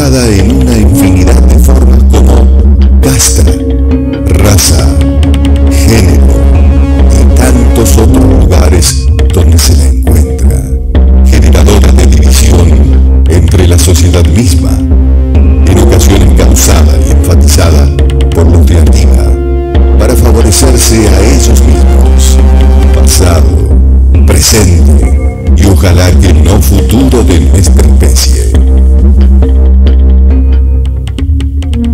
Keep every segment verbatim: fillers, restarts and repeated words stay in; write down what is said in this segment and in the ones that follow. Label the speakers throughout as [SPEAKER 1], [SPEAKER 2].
[SPEAKER 1] expresada en una infinidad de formas como casta, raza, género y tantos otros lugares donde se la encuentra, generadora de división entre la sociedad misma, en ocasiones causada y enfatizada por los de arriba, para favorecerse a ellos mismos, pasado, presente y ojalá que no futuro de nuestra especie.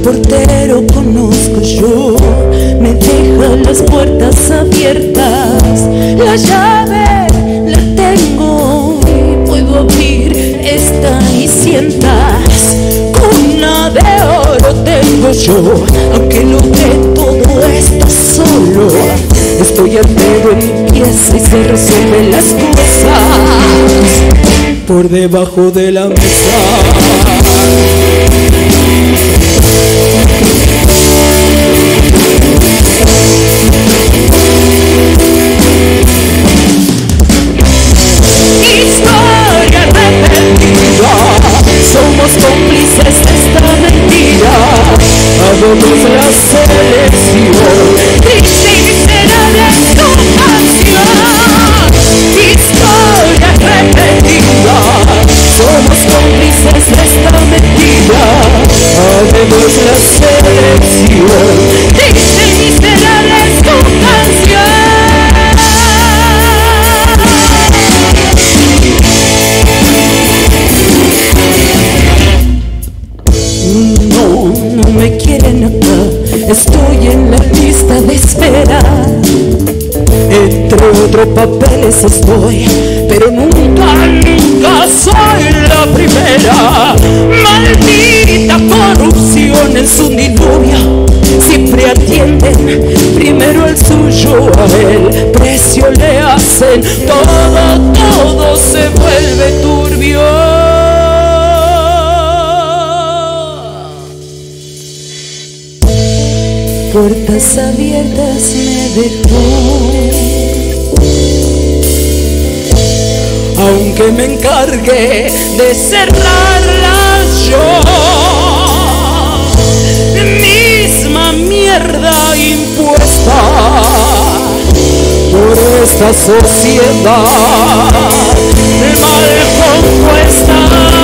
[SPEAKER 2] portero conozco yo, me deja las puertas abiertas, la llave la tengo y puedo abrir esta y cientas. Cuna de oro tengo yo, aunque logré todo esto solo. Estoy entero en mi pieza y se resuelven las cosas por debajo de la mesa. Historia repetida, somos cómplices de esta mentira. Hagamos la selección, triste y miserable es tu canción. Historia repetida, somos cómplices de esta mentira. Hagamos la selección, triste y miserable es tu canción. No, no me quieren acá, estoy en la lista de espera. Entre otros papeles estoy, pero nunca, nunca soy la primera. Maldita corrupción en su diluvio, siempre atienden primero al suyo, a él precio le hacen, todo, todo se vuelve turbio. Puertas abiertas me dejó, aunque me encargué de cerrarlas yo. Misma mierda impuesta por esta sociedad mal compuesta.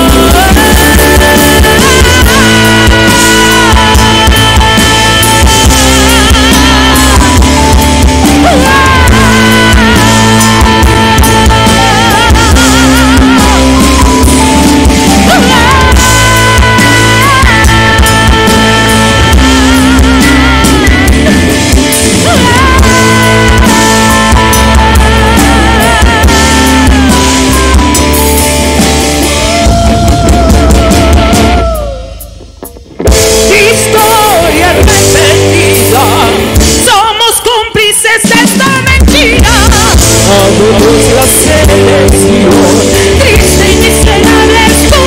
[SPEAKER 2] Hagamos la selección, triste y miserable es tu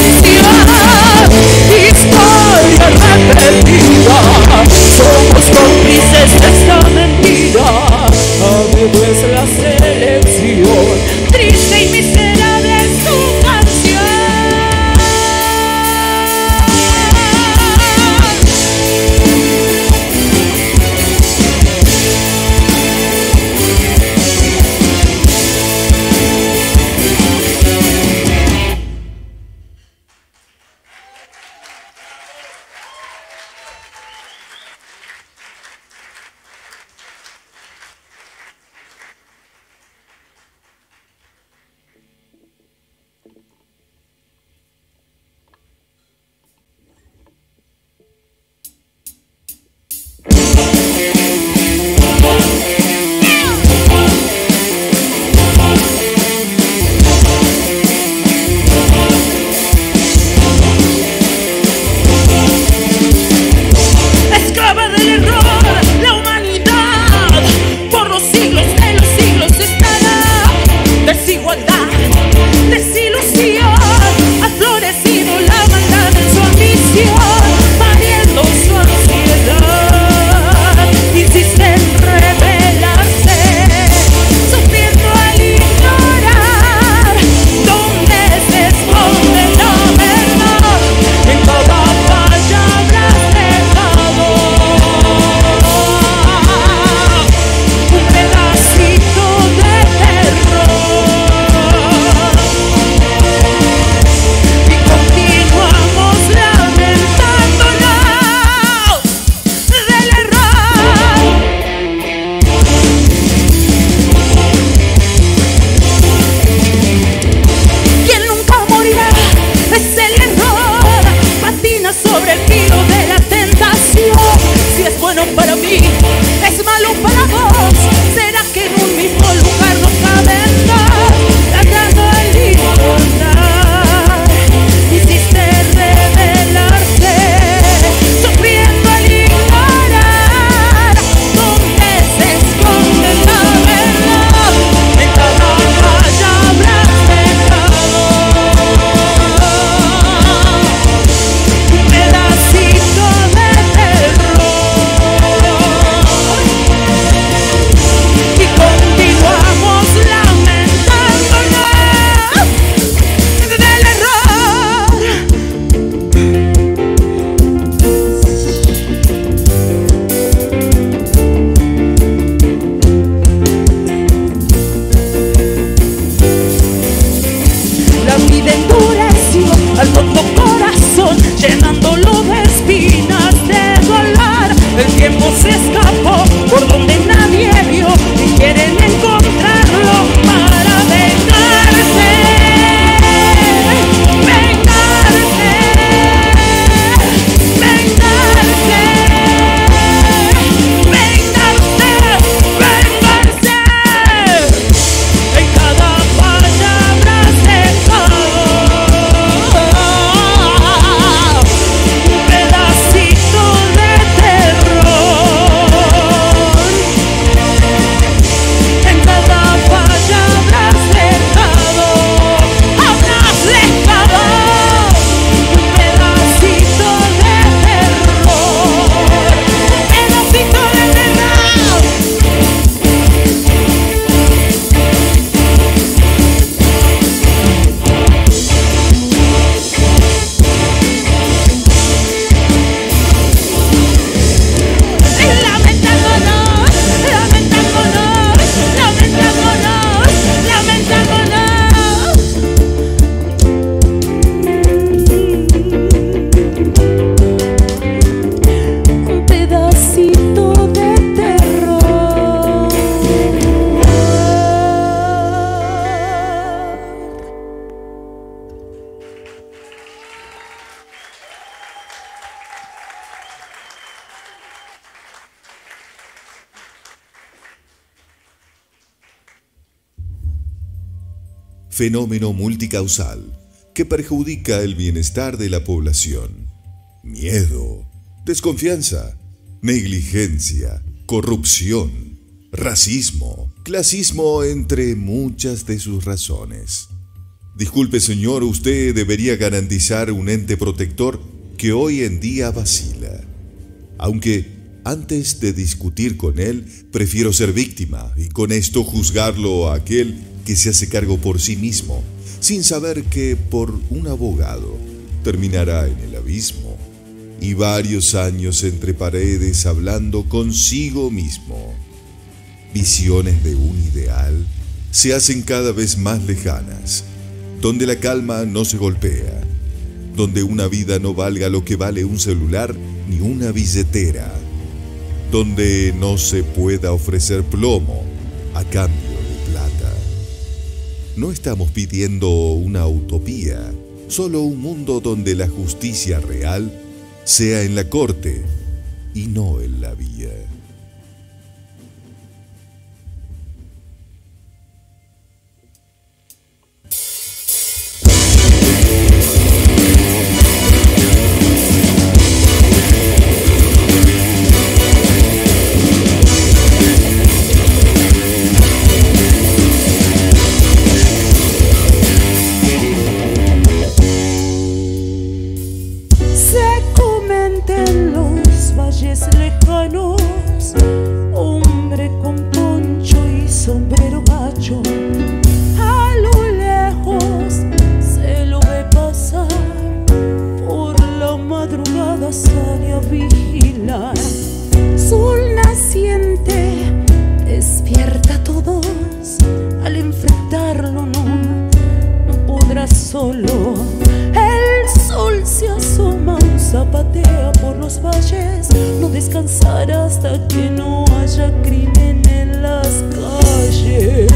[SPEAKER 2] canción. Historia repetida, somos cómplices de esta mentira. Hagamos la selección, triste y miserable es tu canción. Sobre el filo de la tela.
[SPEAKER 1] fenómeno multicausal que perjudica el bienestar de la población. Miedo, desconfianza, negligencia, corrupción, racismo, clasismo, entre muchas de sus razones. Disculpe, señor, usted debería garantizar un ente protector que hoy en día vacila. Aunque antes de discutir con él, prefiero ser víctima y con esto juzgarlo a aquel que se hace cargo por sí mismo, sin saber que por un abogado terminará en el abismo y varios años entre paredes hablando consigo mismo. Visiones de un ideal se hacen cada vez más lejanas, donde la calma no se golpea, donde una vida no valga lo que vale un celular ni una billetera, donde no se pueda ofrecer plomo a cambio de plata. No estamos pidiendo una utopía, solo un mundo donde la justicia real sea en la corte y no en la vía.
[SPEAKER 2] Lejanos, hombre con poncho y sombrero gacho, a lo lejos se lo ve pasar, por la madrugada sale a vigilar. Sol naciente despierta a todos, al enfrentarlo no, no podrá solo. El sol se asoma, zapatea por los valles, no descansará hasta que no haya crimen en las calles.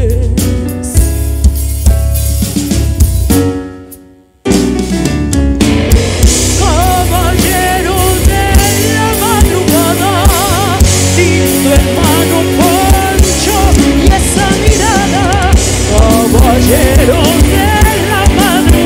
[SPEAKER 2] Caballero de la madrugada, sin tu hermano Poncho y esa mirada. Caballero de la madrugada,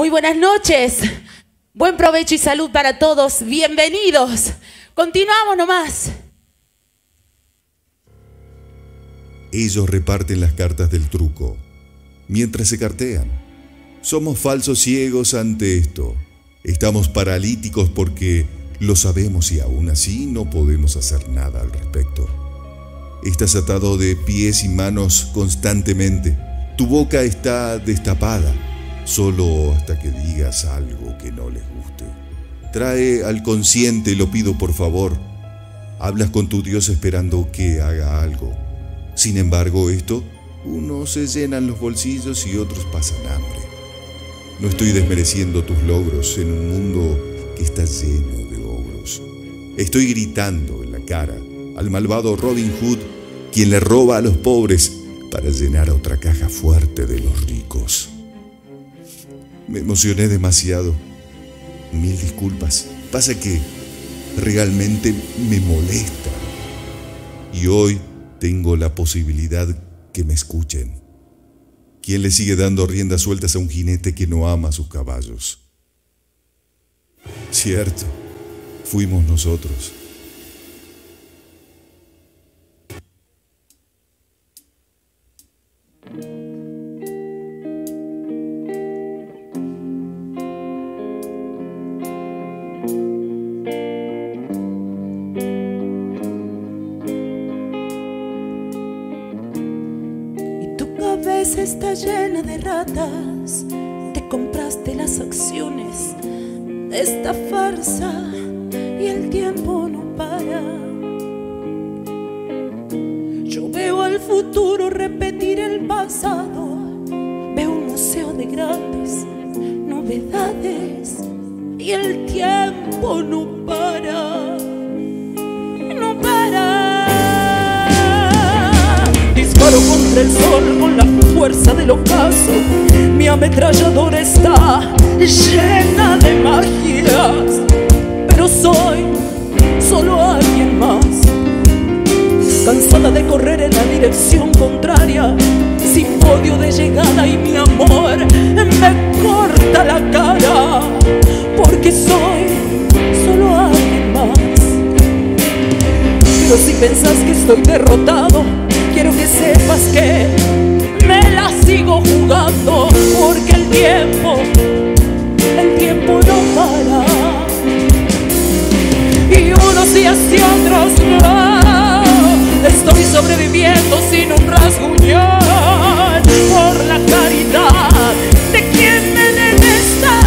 [SPEAKER 2] Muy buenas noches. Buen provecho y salud para todos. Bienvenidos. Continuamos nomás.
[SPEAKER 1] Ellos reparten las cartas del truco mientras se cartean. Somos falsos ciegos ante esto. Estamos paralíticos porque lo sabemos y aún así no podemos hacer nada al respecto. Estás atado de pies y manos constantemente. Tu boca está destapada, solo hasta que digas algo que no les guste. Trae al consciente, lo pido por favor. Hablas con tu Dios esperando que haga algo. Sin embargo, esto, unos se llenan los bolsillos y otros pasan hambre. No estoy desmereciendo tus logros en un mundo que está lleno de ogros. Estoy gritando en la cara al malvado Robin Hood, quien le roba a los pobres para llenar otra caja fuerte de los ricos. Me emocioné demasiado. Mil disculpas. Pasa que realmente me molesta. Y hoy tengo la posibilidad que me escuchen. ¿Quién le sigue dando riendas sueltas a un jinete que no ama a sus caballos? Cierto, fuimos nosotros.
[SPEAKER 2] Está llena de ratas. Te compraste las acciones de esta farsa y el tiempo no para. Yo veo al futuro repetir el pasado. Veo un museo de grandes novedades y el tiempo no para. No para. Disparo contra el sol con la fuerza del ocaso. Mi ametralladora está llena de magias, pero soy solo alguien más, cansada de correr en la dirección contraria, sin podio de llegada, y mi amor me corta la cara, porque soy solo alguien más. Pero si pensás que estoy derrotado, quiero que sepas que me la sigo jugando, porque el tiempo, el tiempo no para. Y unos días y otros no, estoy sobreviviendo sin un rasguñón, por la caridad de quien me detesta.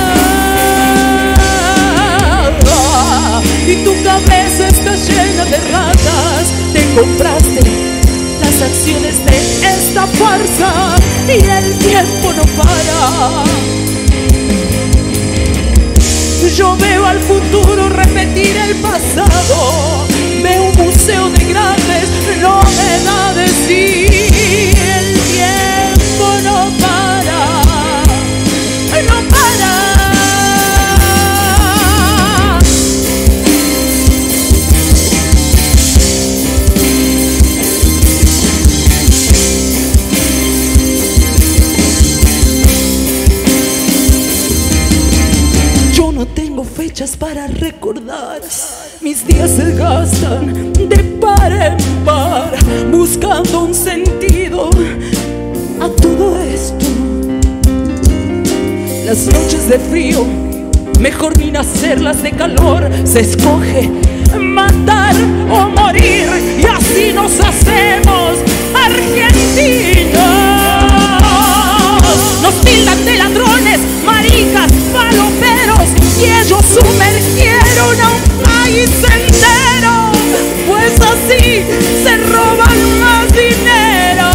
[SPEAKER 2] Y tu cabeza está llena de ratas. Te compraste las acciones de esta farsa y el tiempo no para. Yo veo al futuro repetir el pasado. Veo un museo de grandes novedades y el tiempo no para. No para. No tengo fechas para recordar. Mis días se gastan de par en par, buscando un sentido a todo esto. Las noches de frío, mejor ni nacerlas de calor. Se escoge matar o morir, y así nos hacemos argentinos. Nos tildan de ladrones, maricas, paloperos, y ellos sumergieron a un país entero, pues así se roban más dinero.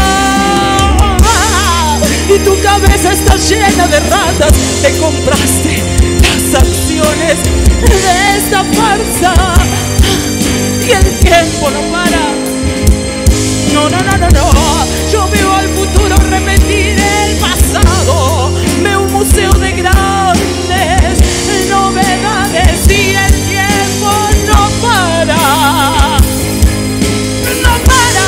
[SPEAKER 2] Y tu cabeza está llena de ratas. Te compraste las acciones de esta farsa y el tiempo no para. No, no, no, no, no. Yo veo al futuro repetir el pasado. Veo un museo de grandes novedades y el tiempo no para. No para.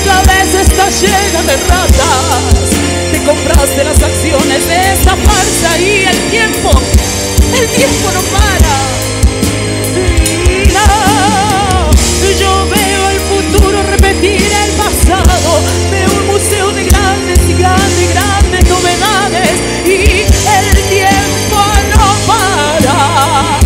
[SPEAKER 2] cabeza está llena de ratas. Te compraste las acciones de esta farsa y el tiempo, el tiempo no para. No, yo veo el futuro repetir el pasado. Veo un museo de grandes y grandes, grandes novedades y el tiempo no para.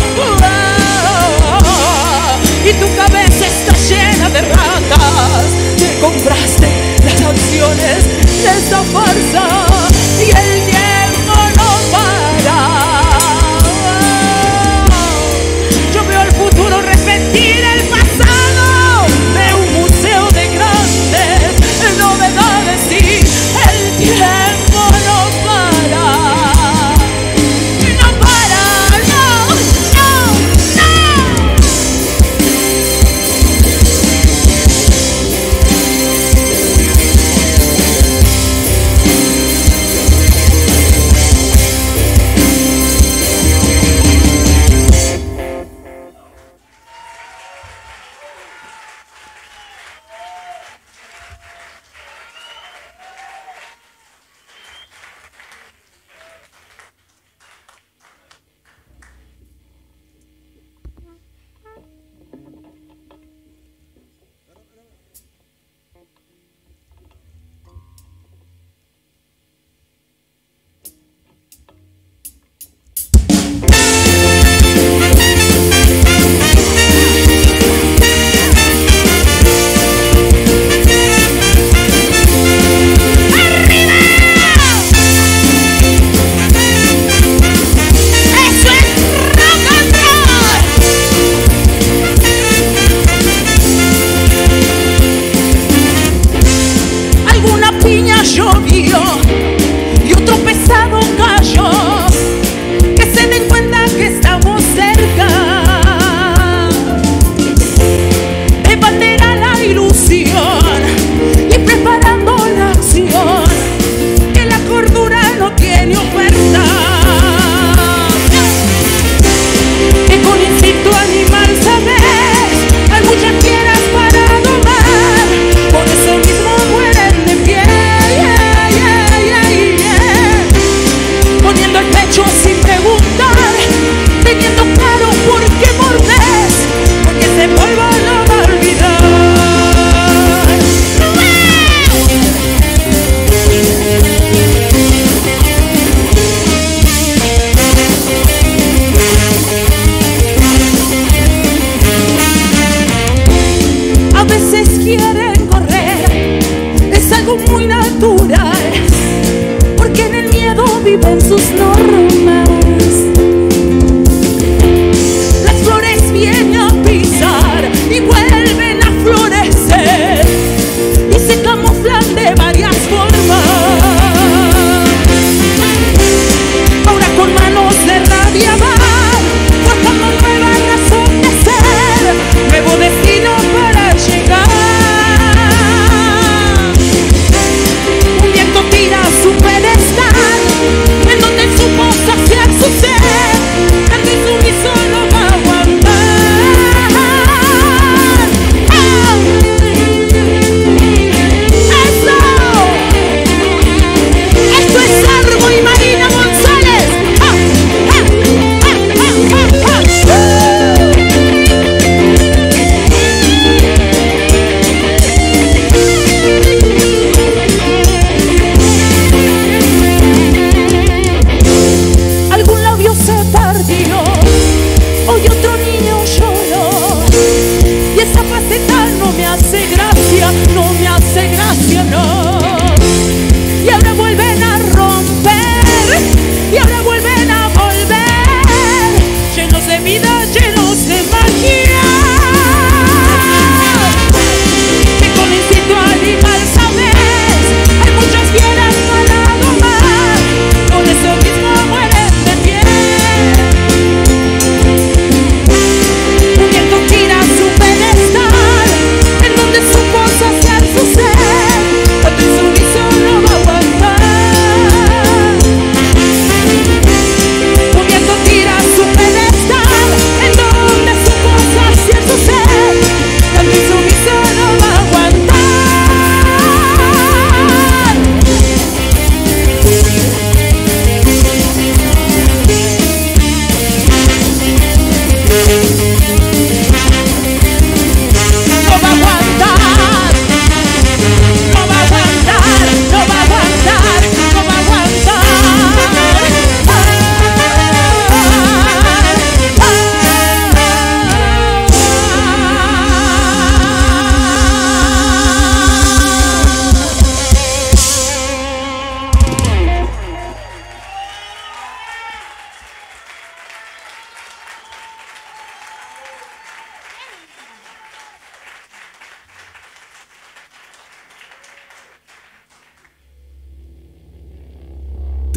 [SPEAKER 2] Y tu cabeza está llena de ratas. Te compraste las acciones de esta farsa y el tiempo no para. Yo veo el futuro repetir el pasado. Veo un museo de grandes novedades y el tiempo no para. No para, no, no, no.
[SPEAKER 3] En donde el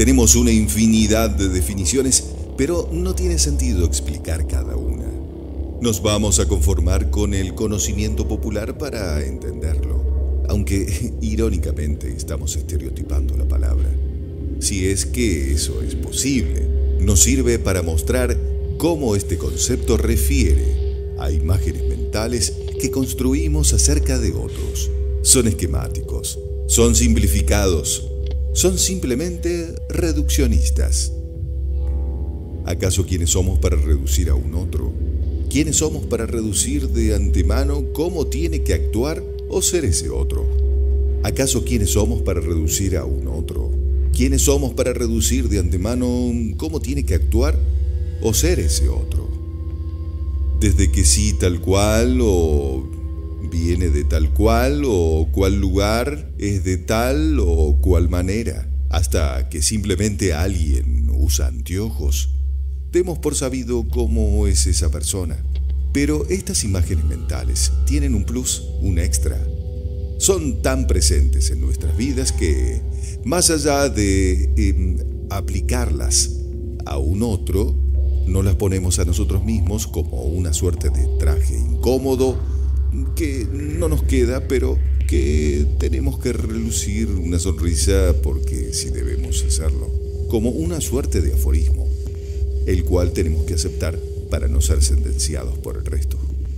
[SPEAKER 1] Tenemos una infinidad de definiciones, pero no tiene sentido explicar cada una. Nos vamos a conformar con el conocimiento popular para entenderlo, aunque irónicamente estamos estereotipando la palabra. Si es que eso es posible, nos sirve para mostrar cómo este concepto refiere a imágenes mentales que construimos acerca de otros. Son esquemáticos, son simplificados, son simplemente reduccionistas. ¿Acaso quiénes somos para reducir a un otro? ¿Quiénes somos para reducir de antemano cómo tiene que actuar o ser ese otro? ¿Acaso quiénes somos para reducir a un otro? ¿Quiénes somos para reducir de antemano cómo tiene que actuar o ser ese otro? Desde que sí tal cual o viene de tal cual o cual lugar es de tal o cual manera, hasta que simplemente alguien usa anteojos. Demos por sabido cómo es esa persona. Pero estas imágenes mentales tienen un plus, un extra. Son tan presentes en nuestras vidas que, más allá de eh, aplicarlas a un otro, no las ponemos a nosotros mismos como una suerte de traje incómodo que no nos queda, pero que tenemos que relucir una sonrisa porque sí debemos hacerlo, como una suerte de aforismo, el cual tenemos que aceptar para no ser sentenciados por el resto.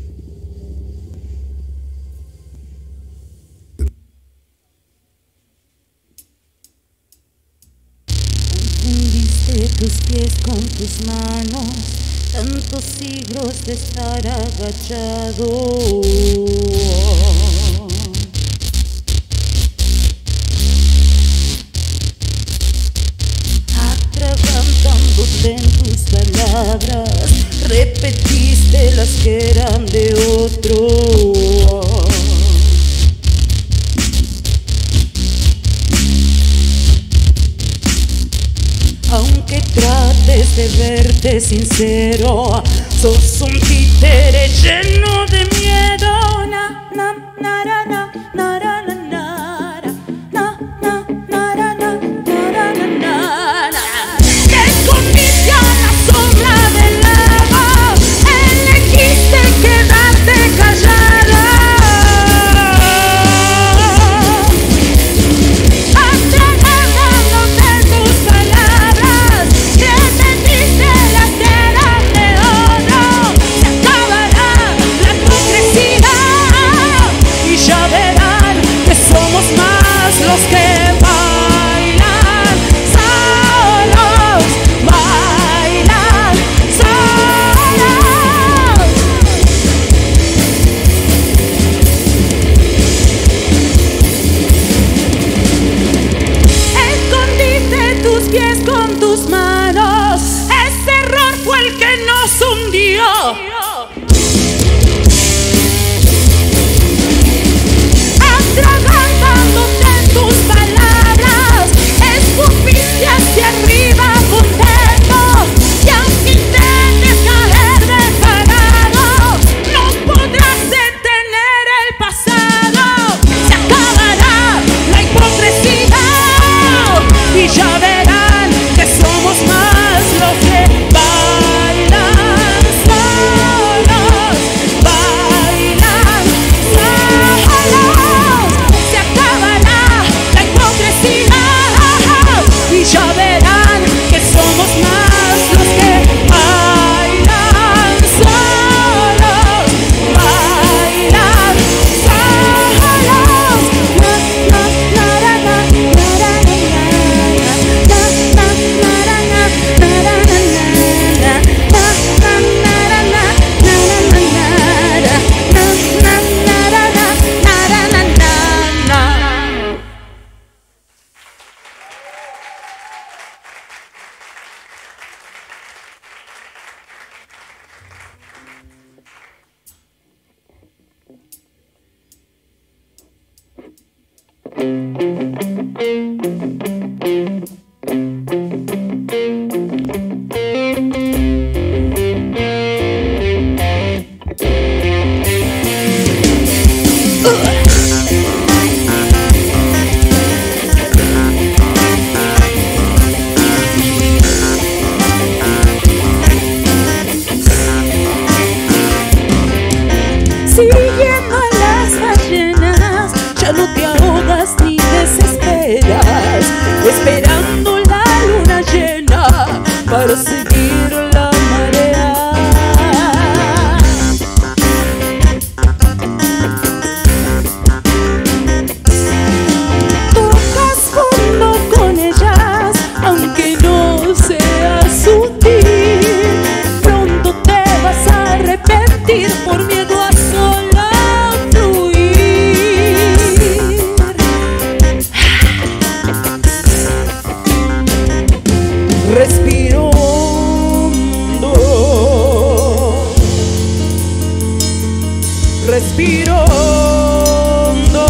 [SPEAKER 2] Confundiste tus pies con tus manos, tantos siglos de estar agachado. Atragantándote en tus palabras, repetiste las que eran de otro. Aunque trates de verte sincero, sos un títere lleno de miedo. Na, na, na, na, na, na, na, na, na, na, na, na, na, na, na. Te escondiste a la sombra del lago, elegiste quedarte callada. Se acabará. Siguiendo a las ballenas, ya no te ahogas ni desesperas, esperando la luna llena para seguir la marea. Tocas fondo con ellas, aunque no sea sutil, pronto te vas a arrepentir por miedo a sola fluir. Respiro hondo, respiro hondo.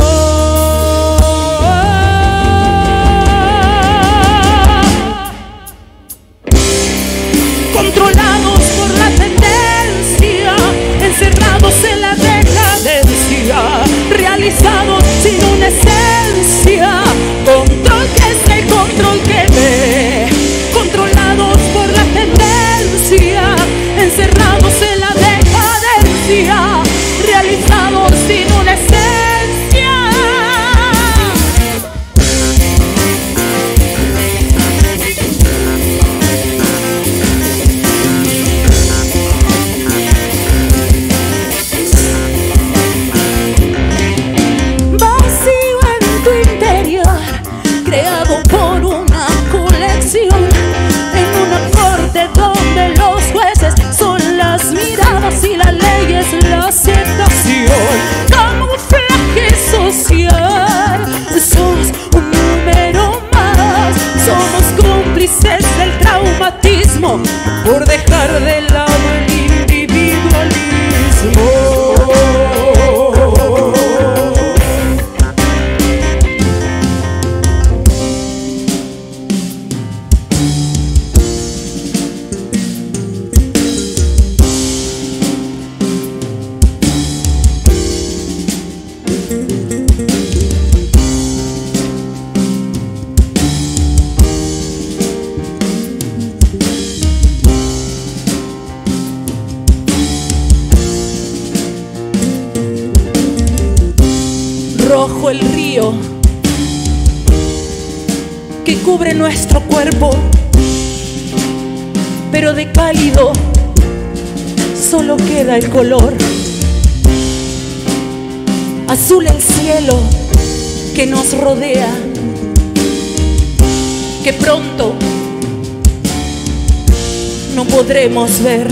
[SPEAKER 2] Controlados por la tendencia, encerrados en la decadencia, realizados sin una esencia, control que es el control que ve. Controlados por la tendencia, encerrados en la decadencia, realizados sin una esencia. Vacío en tu interior, creado por una colección, en una corte donde los jueces son las miradas y la ley es la aceptación. Camuflaje social, somos un número más, somos cómplices del traumatismo por dejar de lado el individualismo. Rojo el río que cubre nuestro cuerpo, pero de cálido solo queda el color. Azul el cielo que nos rodea, que pronto no podremos ver.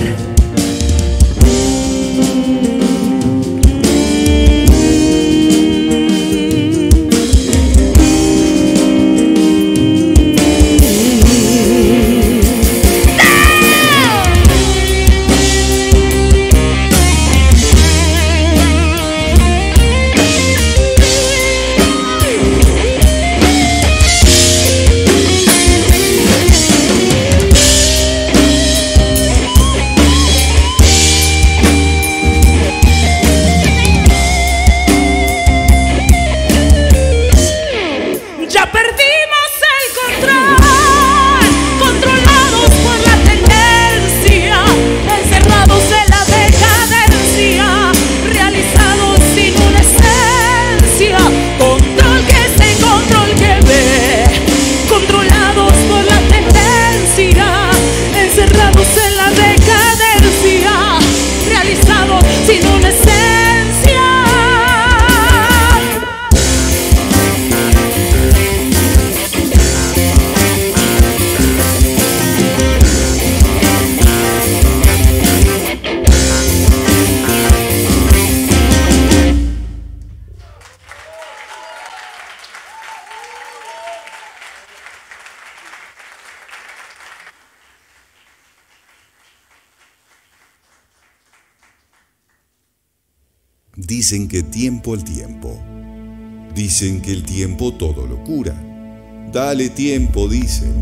[SPEAKER 1] Dicen que tiempo al tiempo. Dicen que el tiempo todo lo cura. Dale tiempo, dicen.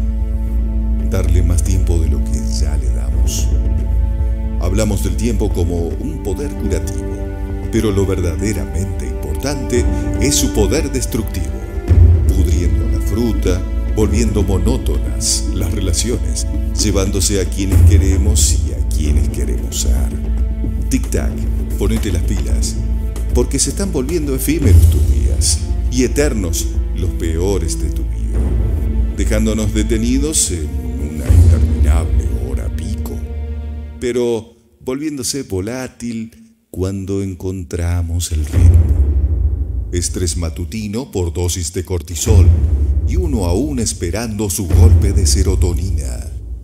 [SPEAKER 1] Darle más tiempo de lo que ya le damos. Hablamos del tiempo como un poder curativo, pero lo verdaderamente importante es su poder destructivo, pudriendo la fruta, volviendo monótonas las relaciones, llevándose a quienes queremos y a quienes queremos ser. Tic-tac, ponete las pilas, porque se están volviendo efímeros tus días y eternos los peores de tu vida, dejándonos detenidos en una interminable hora pico, pero volviéndose volátil cuando encontramos el ritmo. Estrés matutino por dosis de cortisol y uno aún esperando su golpe de serotonina.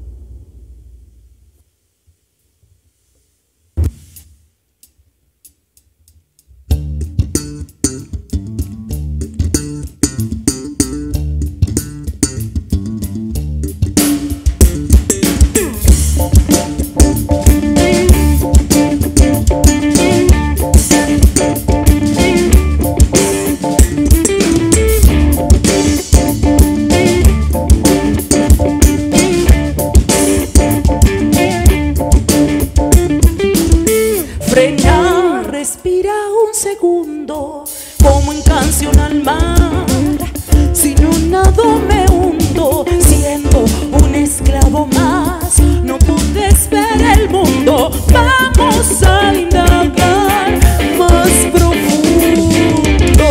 [SPEAKER 2] Como en canción al mar, si no nado me hundo, siendo un esclavo más. No puedes ver el mundo, vamos a indagar más profundo.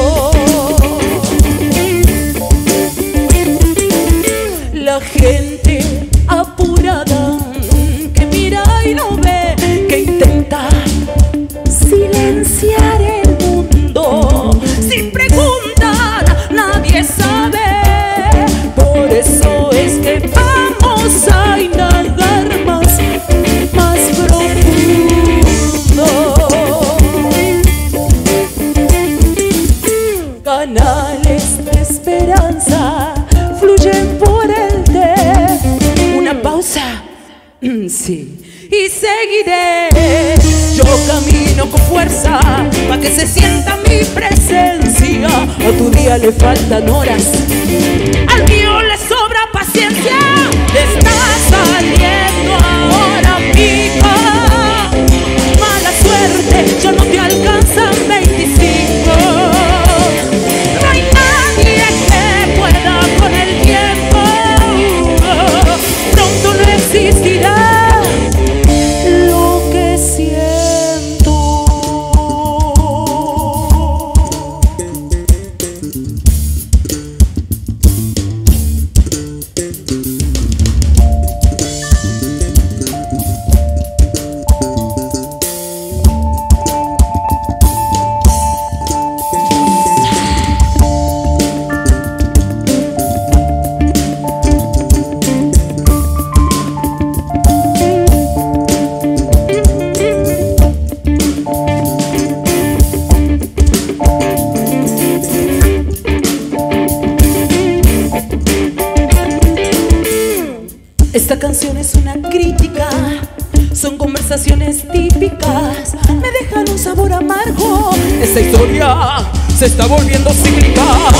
[SPEAKER 2] La gente apurada que mira y no ve, que intenta silenciar el mundo sin preguntar, nadie sabe. Por eso es que vamos a indagar más, más profundo. Canales de esperanza fluyen por el té. Una pausa, sí, y seguiré. Yo camino con fuerza para que se sienta mi presencia. A tu día le faltan horas, al mío le sobra paciencia. Está saliendo ahora pica. Mala suerte, ya no te alcanzan veinticinco. No hay nadie que pueda con el tiempo. Pronto no existirá lo que siento. Esta canción es una crítica, son conversaciones típicas, me dejan un sabor amargo. Esta historia se está volviendo cíclica.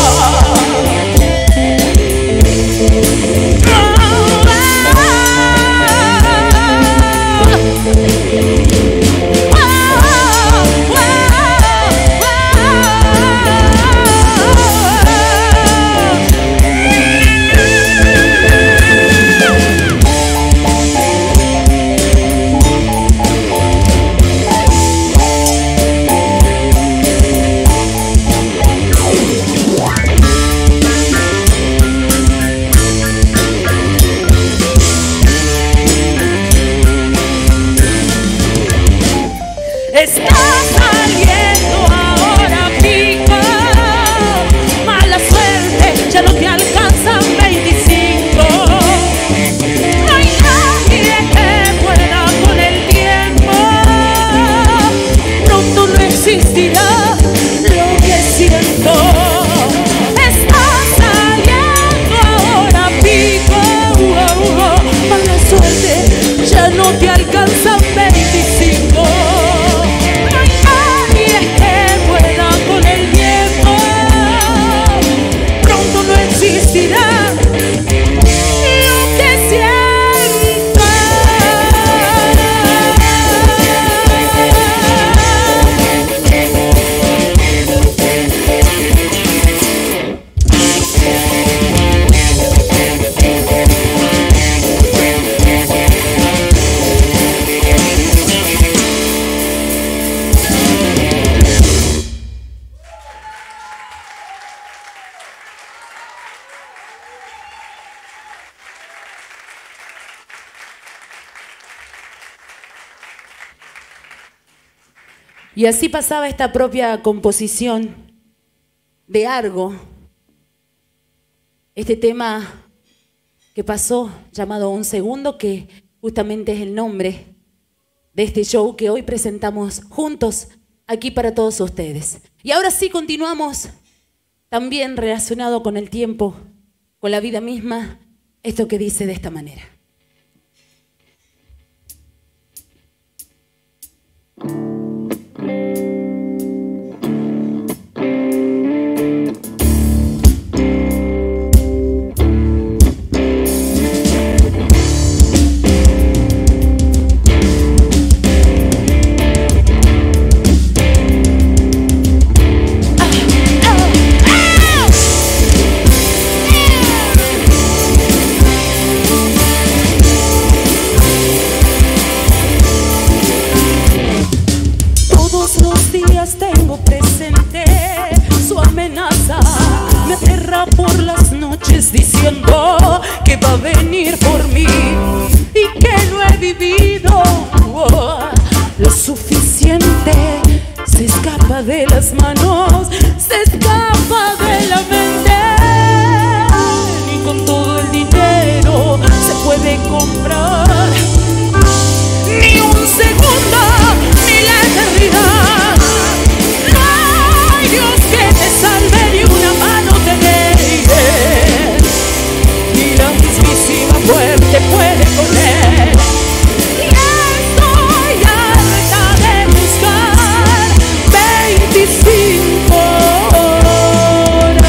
[SPEAKER 2] Está saliendo ahora pica. Mala suerte, ya no te alcanzan veinticinco. No hay nadie que pueda con el tiempo. Pronto no existirá lo que siento. Está saliendo ahora pica. Mala suerte, ya no te alcanzan veinticinco. Y así pasaba esta propia composición de Argo, este tema que pasó llamado Un Segundo, que justamente es el nombre de este show que hoy presentamos juntos aquí para todos ustedes. Y ahora sí continuamos también relacionado con el tiempo, con la vida misma, esto que dice de esta manera.
[SPEAKER 3] Tengo presente su amenaza, me aterra por las noches diciendo que va a venir por mí y que no he vivido oh, lo suficiente. Se escapa de las manos, se escapa de la mente, ni con todo el dinero se puede comprar ni un segundo, ni la eternidad. Dios que te salve, ni una mano te deje, y la mismísima muerte puede con él. Y estoy harta de buscar veinticinco horas.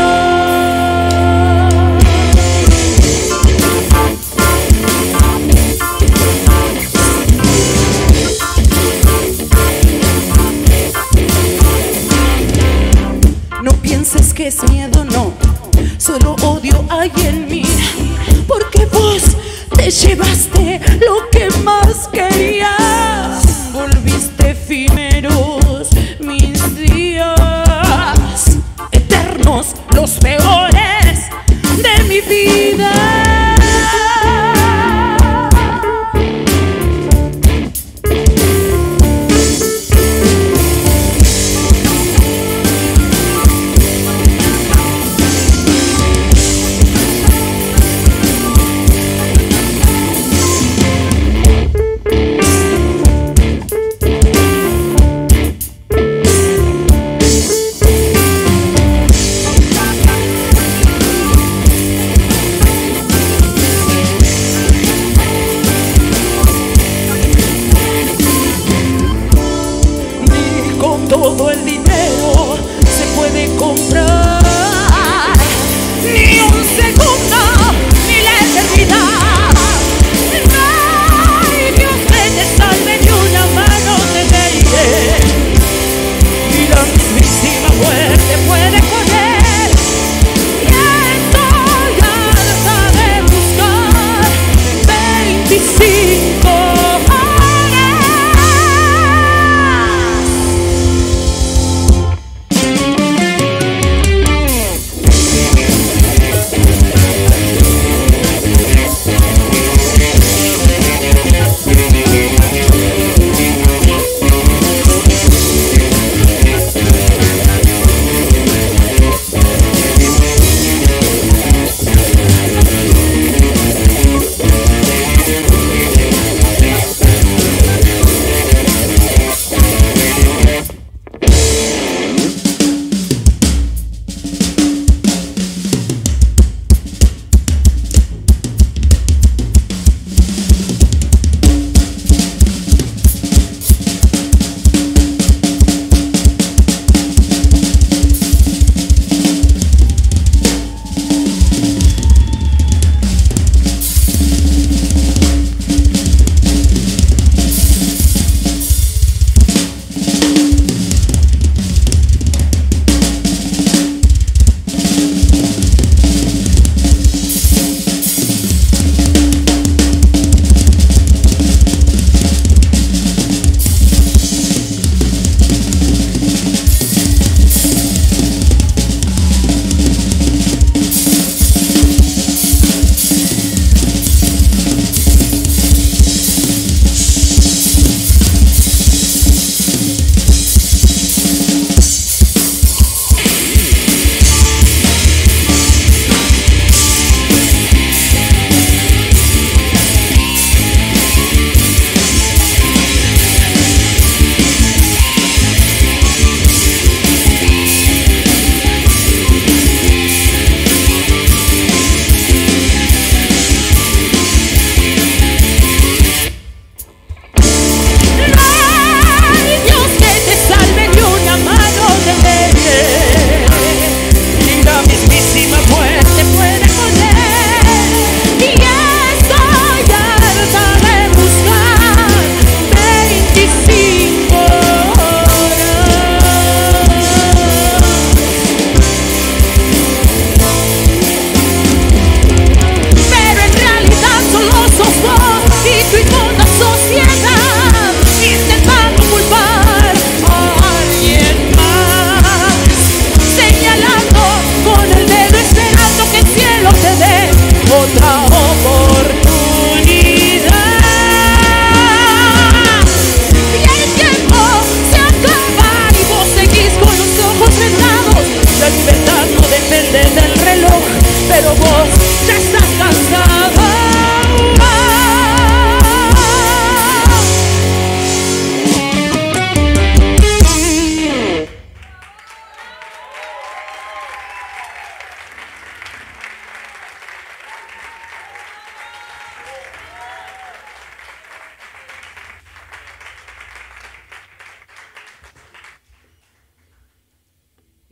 [SPEAKER 3] No pienses que es miedo, no, solo odio hay en mí, porque vos te llevaste lo que más querías, volviste efímeros mis días, eternos los peores de mi vida. Todo el dinero se puede comprar, ni un segundo, ni la eternidad. Ay, Dios que te salve, ni una mano te deje, y la mismísima muerte puede con él. Y estoy harta de buscar veinticinco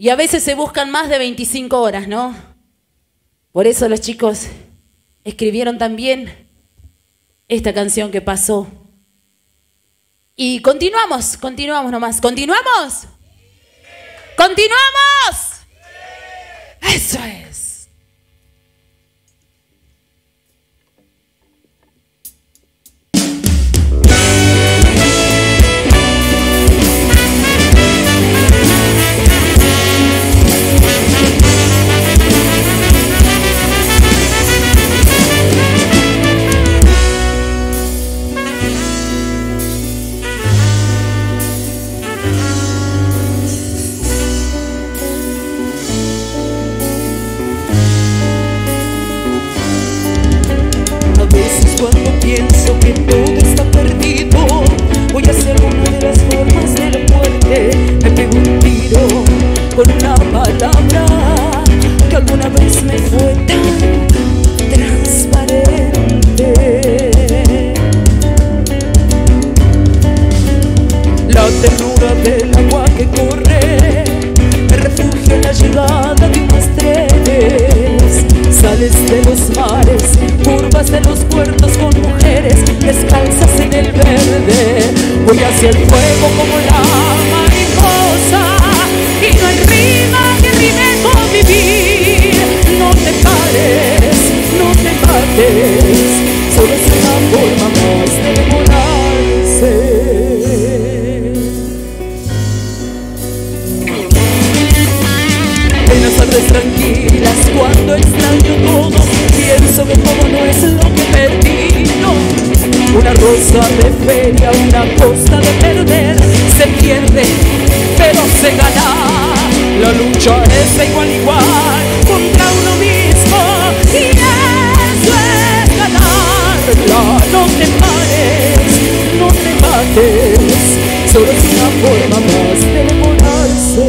[SPEAKER 3] Y a veces se buscan más de veinticinco horas, ¿no? Por eso los chicos escribieron también esta canción que pasó. Y continuamos, continuamos nomás. ¿Continuamos? ¿Continuamos? Eso es.
[SPEAKER 2] Cuando pienso que todo está perdido, voy hacia alguna de las formas de la muerte. Me pego un tiro con una palabra que alguna vez me fue tan transparente. La ternura del agua que corre me refugio en la llegada de unas trenes. Sales de los mares, curvas de los puertos con mujeres descalzas en el verde. Voy hacia el fuego como la mariposa y no hay rima que rime con vivir. No te pares, no te mates, solo es una forma más de demorarse. En las tardes tranquilas, cuando extraño todo, pienso que todo no es lo que perdí, no. Una rosa de feria, una costa de perder, se pierde, pero se gana. La lucha es de igual a igual contra uno mismo, y eso es ganarla. No te pares, no te mates, solo es una forma más de demorarse.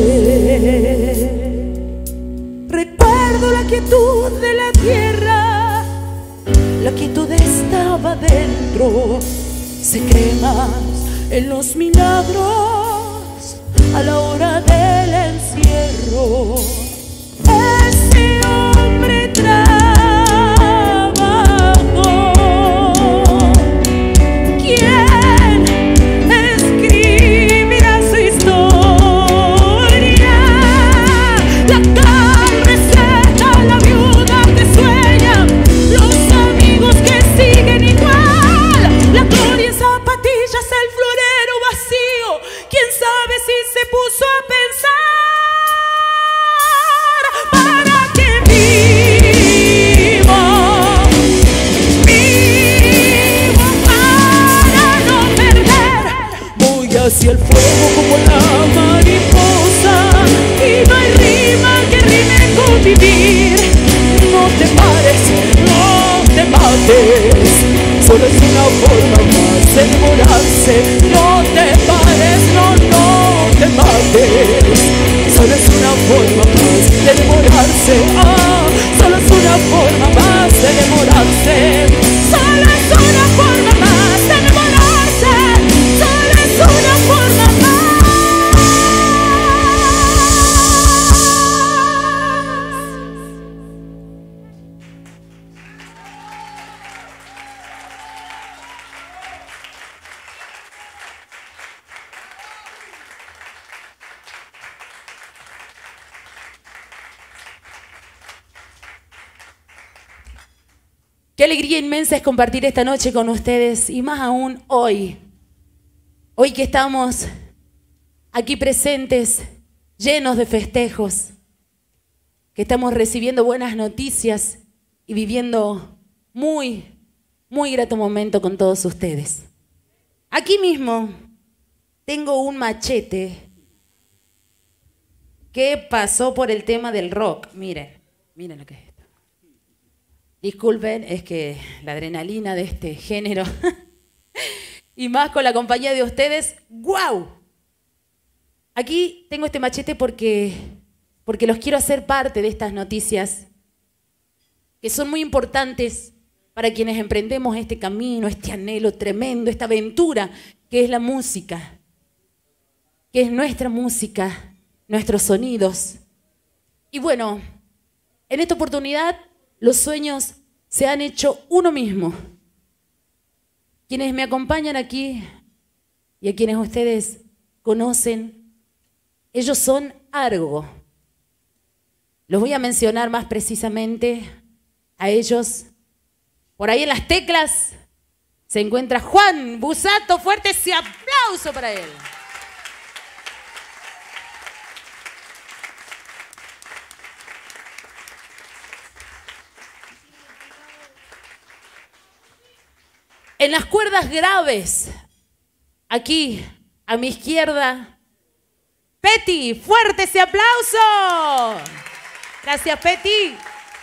[SPEAKER 2] Recuerdo la quietud de la tierra, la quietud estaba dentro. Se cree más en los milagros a la hora del encierro. Ese hombre trabajó. ¿Quién escribirá su historia? La el florero vacío, quién sabe si se puso a pensar para que vivo, vivo para no perder. Voy hacia el fuego como la mariposa y no hay rima que rime con vivir. No te pares, no te mates, solo es una forma más de demorarse. No te pares, no, no te mates, solo es una forma más de demorarse. Ah, solo es una forma más de demorarse. Solo es una forma más de demorarse. Solo es una forma más.
[SPEAKER 3] Qué alegría inmensa es compartir esta noche con ustedes y más aún hoy. Hoy que estamos aquí presentes, llenos de festejos, que estamos recibiendo buenas noticias y viviendo muy, muy grato momento con todos ustedes. Aquí mismo tengo un machete que pasó por el tema del rock. Miren, miren lo que es esto. Disculpen, es que la adrenalina de este género y más con la compañía de ustedes, ¡guau! Aquí tengo este machete porque, porque los quiero hacer parte de estas noticias que son muy importantes para quienes emprendemos este camino, este anhelo tremendo, esta aventura que es la música, que es nuestra música, nuestros sonidos, Y bueno, en esta oportunidad los sueños se han hecho uno mismo. Quienes me acompañan aquí y a quienes ustedes conocen, ellos son Argo. Los voy a mencionar más precisamente a ellos. Por ahí en las teclas se encuentra Juan Busato. Fuerte ese aplauso para él. En las cuerdas graves, aquí a mi izquierda, Peti. Fuerte ese aplauso. Gracias, Peti.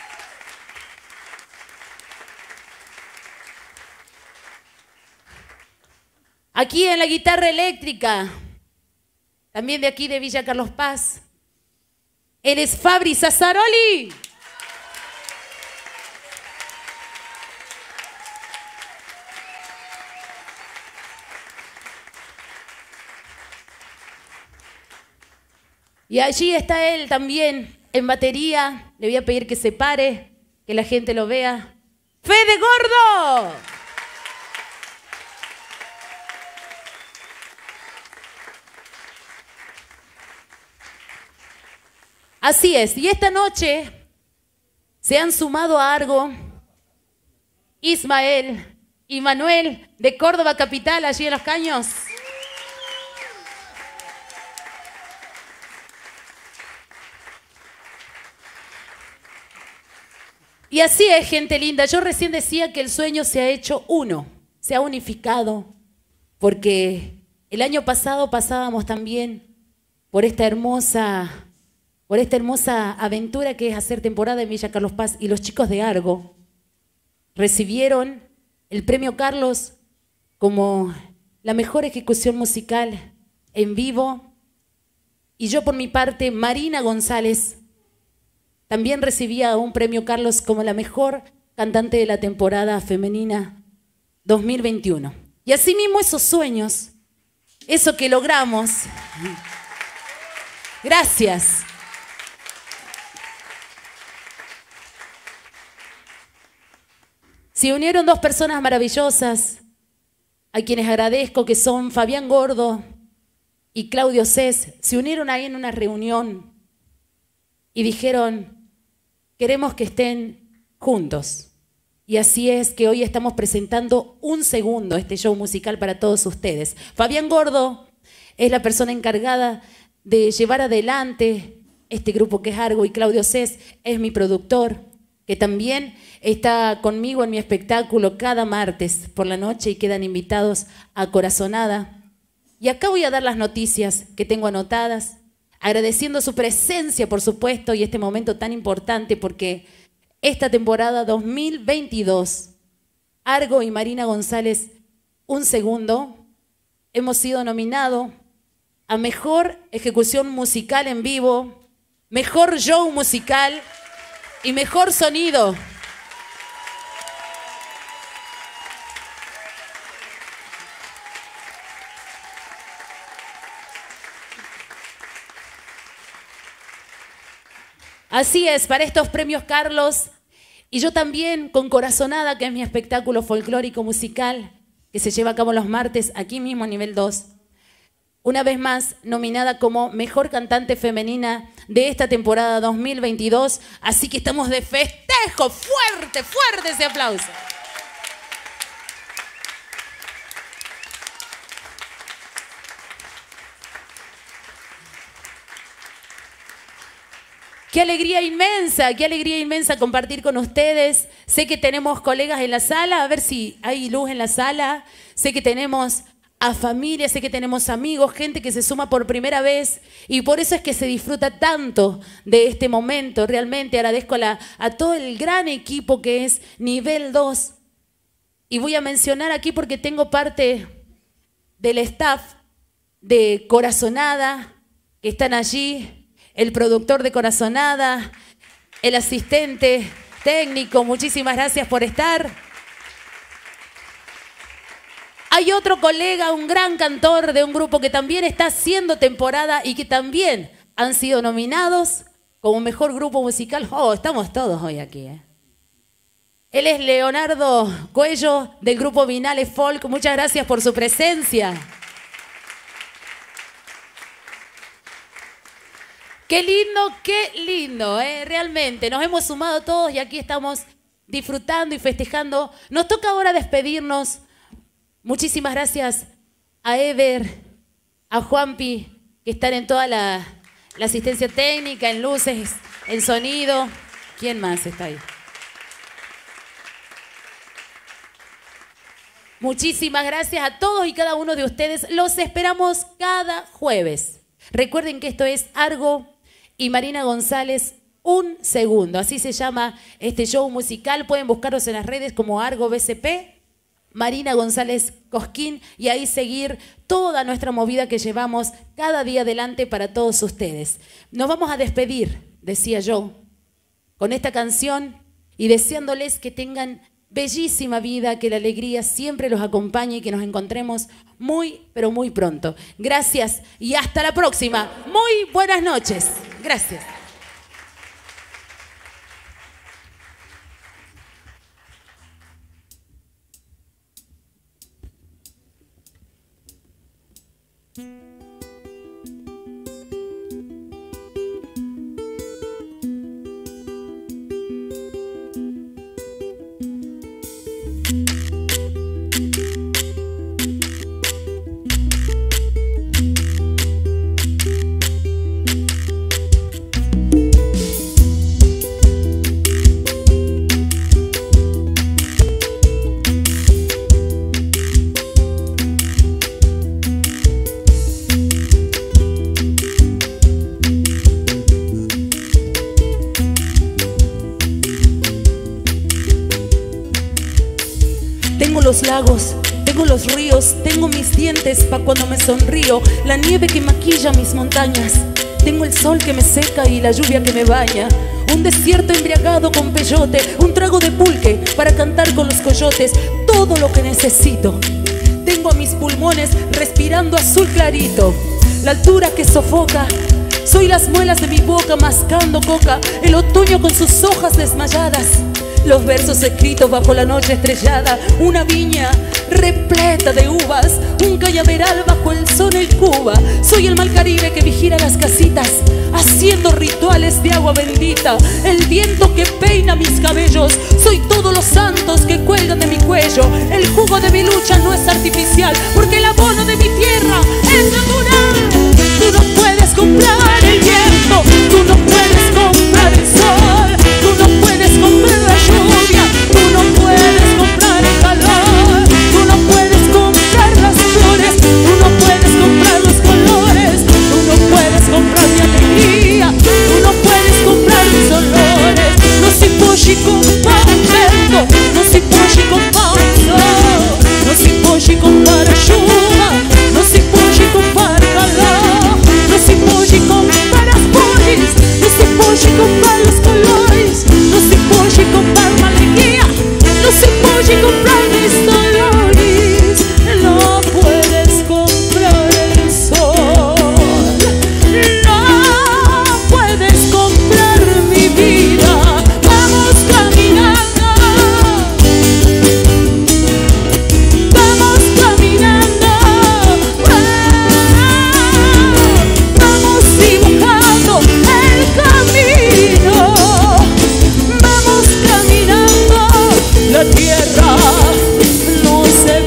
[SPEAKER 3] Aquí en la guitarra eléctrica, también de aquí de Villa Carlos Paz, él es Fabri Sassaroli. Y allí está él también en batería. Le voy a pedir que se pare, que la gente lo vea. ¡Fede Gordo! Así es, y esta noche se han sumado a Argo Ismael y Manuel de Córdoba Capital, allí en Los Caños. Y así es, gente linda. Yo recién decía que el sueño se ha hecho uno, se ha unificado, porque el año pasado pasábamos también por esta hermosa... por esta hermosa aventura que es hacer temporada en Villa Carlos Paz, y los chicos de Argo recibieron el premio Carlos como la mejor ejecución musical en vivo, y yo por mi parte, Marina González, también recibía un premio Carlos como la mejor cantante de la temporada femenina dos mil veintiuno. Y asimismo esos sueños, eso que logramos, gracias. Se unieron dos personas maravillosas, a quienes agradezco, que son Fabián Gordo y Claudio Cés. Se unieron ahí en una reunión y dijeron, queremos que estén juntos. Y así es que hoy estamos presentando un segundo este show musical para todos ustedes. Fabián Gordo es la persona encargada de llevar adelante este grupo que es Argo, y Claudio Cés es mi productor, que también está conmigo en mi espectáculo cada martes por la noche, y quedan invitados a Corazonada. Y acá voy a dar las noticias que tengo anotadas, agradeciendo su presencia, por supuesto, y este momento tan importante, porque esta temporada dos mil veintidós, Argo y Marina González, un segundo, hemos sido nominados a Mejor Ejecución Musical en Vivo, Mejor Show Musical y Mejor Sonido. Así es, para estos premios Carlos, y yo también con Corazonada, que es mi espectáculo folclórico musical, que se lleva a cabo los martes aquí mismo a nivel dos. Una vez más, nominada como Mejor Cantante Femenina de esta temporada dos mil veintidós. Así que estamos de festejo. Fuerte, fuerte ese aplauso. Qué alegría inmensa, qué alegría inmensa compartir con ustedes. Sé que tenemos colegas en la sala, a ver si hay luz en la sala. Sé que tenemos a familia, sé que tenemos amigos, gente que se suma por primera vez, y por eso es que se disfruta tanto de este momento. Realmente agradezco a, la, a todo el gran equipo que es Nivel dos. Y voy a mencionar aquí porque tengo parte del staff de Corazonada, que están allí. El productor de Corazonada, el asistente técnico, muchísimas gracias por estar. Hay otro colega, un gran cantor de un grupo que también está haciendo temporada y que también han sido nominados como mejor grupo musical. Oh, estamos todos hoy aquí, ¿eh? Él es Leonardo Cuello, del grupo Vinales Folk. Muchas gracias por su presencia. Qué lindo, qué lindo, ¿eh? Realmente. Nos hemos sumado todos y aquí estamos disfrutando y festejando. Nos toca ahora despedirnos. Muchísimas gracias a Eder, a Juanpi, que están en toda la, la asistencia técnica, en luces, en sonido. ¿Quién más está ahí? Muchísimas gracias a todos y cada uno de ustedes. Los esperamos cada jueves. Recuerden que esto es Argo y Marina González, un segundo. Así se llama este show musical. Pueden buscarlos en las redes como Argo B C P, Marina González Cosquín, y ahí seguir toda nuestra movida que llevamos cada día adelante para todos ustedes. Nos vamos a despedir, decía yo, con esta canción y deseándoles que tengan bellísima vida, que la alegría siempre los acompañe y que nos encontremos muy, pero muy pronto. Gracias y hasta la próxima. Muy buenas noches. Gracias.
[SPEAKER 2] Tengo los lagos, tengo los ríos, tengo mis dientes pa' cuando me sonrío, la nieve que maquilla mis montañas, tengo el sol que me seca y la lluvia que me baña, un desierto embriagado con peyote, un trago de pulque para cantar con los coyotes, todo lo que necesito. Tengo a mis pulmones respirando azul clarito, la altura que sofoca, soy las muelas de mi boca mascando coca, el otoño con sus hojas desmayadas, los versos escritos bajo la noche estrellada, una viña repleta de uvas, un cañaveral bajo el sol en Cuba. Soy el mal Caribe que vigila las casitas, haciendo rituales de agua bendita, el viento que peina mis cabellos, soy todos los santos que cuelgan de mi cuello. El jugo de mi lucha no es artificial, porque el abono de mi tierra es natural. Tú no puedes comprar el viento, tú no puedes comprar el sol, tú no puedes comprar la lluvia, tú no puedes comprar el calor, tú no puedes comprar las flores, tú no puedes comprar los colores, tú no puedes comprar mi alegría, tú no puedes comprar mis dolores. Non si può ci comprare il vento, non si può ci comprare il sole, non si può ci comprare asciuga, non si può ci comprare calor, non si può ci comprare las flores, non si può ci comprare los colores, non si può ci comprare un'alegria, non si può ci comprare mis dolores, no puedes comprar el sol, no puedes comprar mi vida. Vamos caminando, vamos caminando, vamos dibujando el camino, vamos caminando, la tierra no se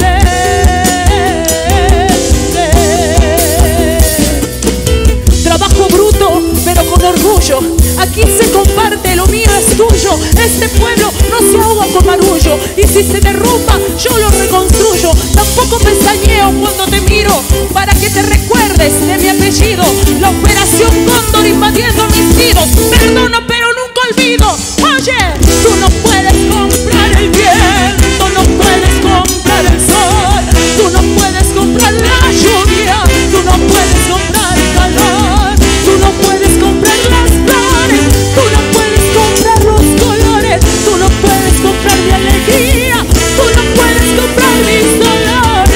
[SPEAKER 2] vende. Trabajo bruto, pero con orgullo, aquí se comparte, lo mío es tuyo, este pueblo no se ahoga con marullo, y si se derrumba yo lo reconstruyo, tampoco pestañeo cuando te miro, para que te recuerdes de mi apellido, la operación Cóndor invadiendo mis nidos, perdono pero nunca olvido. Oye, tú no puedes comprar el viento, no puedes comprar el sol, tú no puedes comprar la lluvia, tú no puedes comprar el calor, tú no puedes comprar las flores, tú no puedes comprar los colores, tú no puedes comprar mi alegría, tú no puedes comprar mis dolores.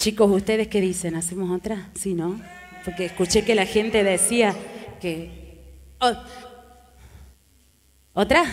[SPEAKER 3] Chicos, ¿ustedes qué dicen? ¿Hacemos otra? Sí, ¿no? Porque escuché que la gente decía que... Oh. ¿Otra?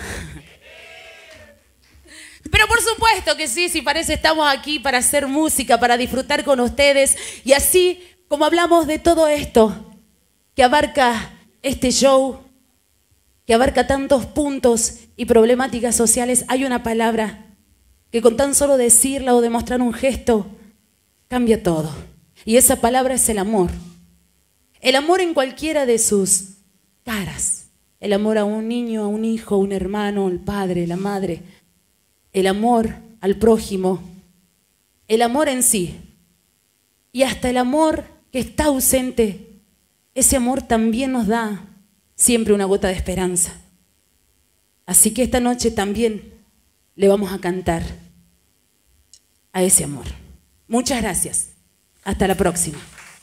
[SPEAKER 3] Pero por supuesto que sí, si parece estamos aquí para hacer música, para disfrutar con ustedes. Y así como hablamos de todo esto, que abarca este show, que abarca tantos puntos y problemáticas sociales, hay una palabra que con tan solo decirla o demostrar un gesto, cambia todo. Y esa palabra es el amor. El amor en cualquiera de sus caras. El amor a un niño, a un hijo, a un hermano, al padre, la madre. El amor al prójimo. El amor en sí. Y hasta el amor que está ausente. Ese amor también nos da siempre una gota de esperanza. Así que esta noche también le vamos a cantar a ese amor. Muchas gracias. Hasta la próxima.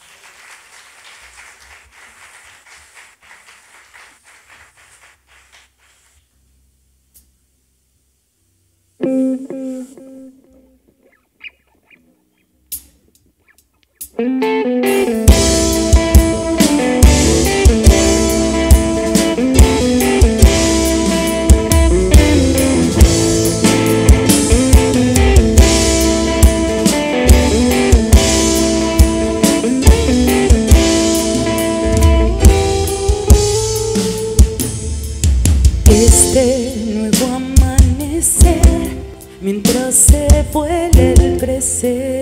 [SPEAKER 2] Este nuevo amanecer, mientras se vuela el presente,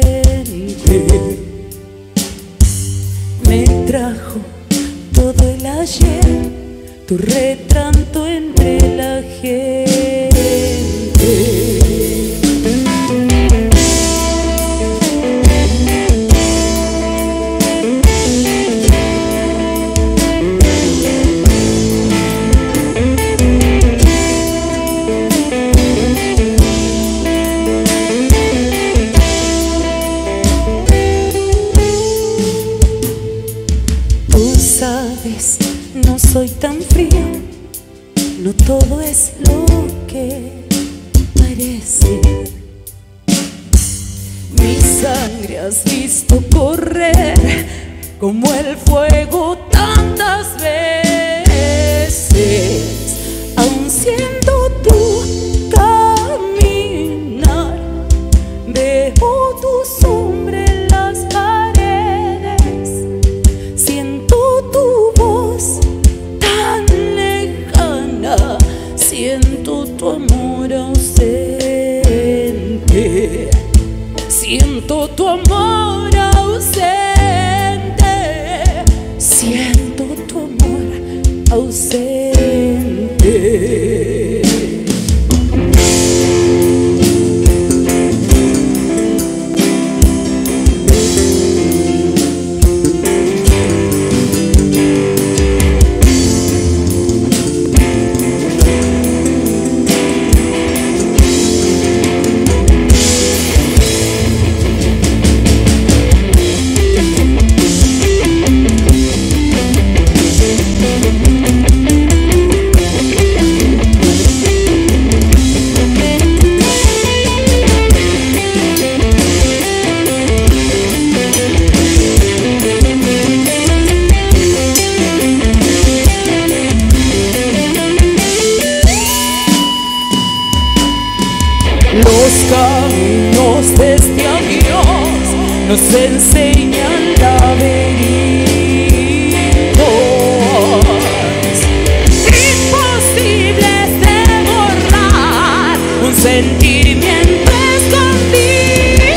[SPEAKER 2] me trajo todo el ayer, tu retrato entre la gente. Sabes, no soy tan frío, no todo es lo que parece. Mi sangre has visto correr como el fuego tantas veces, aun siendo tu caminar, veo tu sombra en las paredes, siento tu voz tan lejana, siento tu amor ausente, siento tu amor ausente, siento tu amor ausente. Los caminos de este adiós nos enseñan laberintos imposibles de borrar, un sentimiento escondido.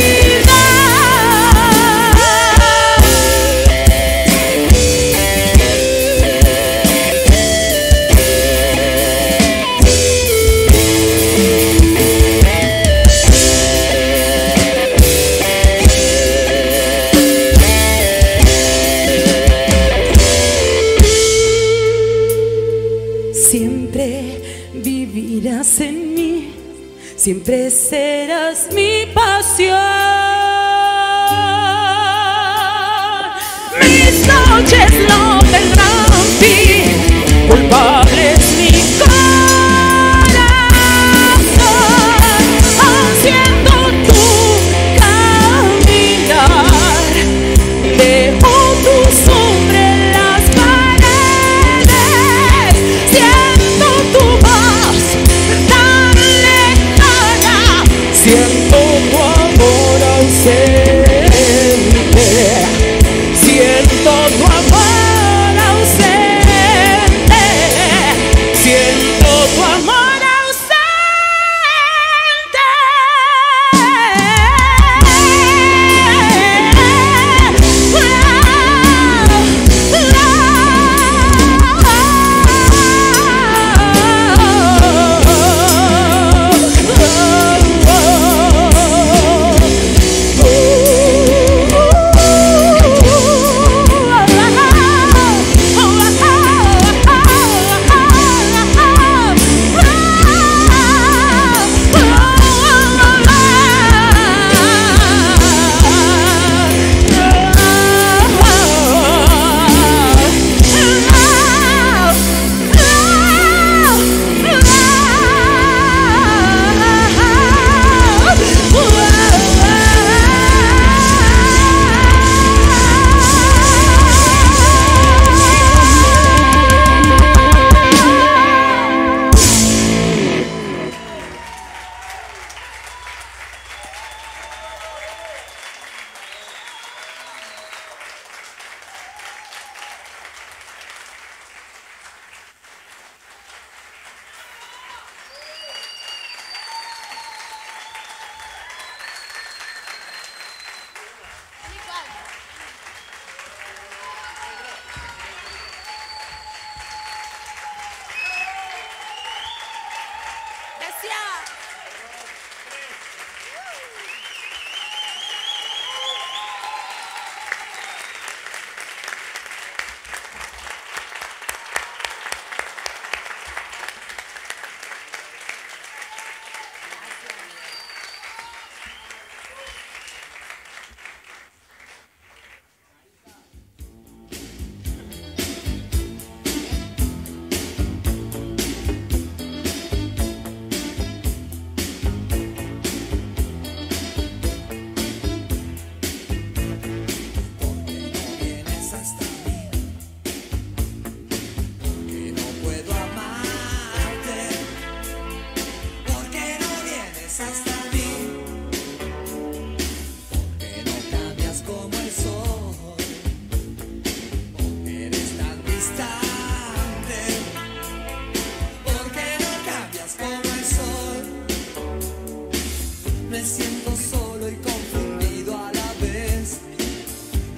[SPEAKER 2] Siempre vivirás en mí, siempre serás mi pasión. Mis noches no tendrán fin, culpable es mi corazón, haciendo tu camino.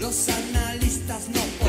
[SPEAKER 4] Los analistas no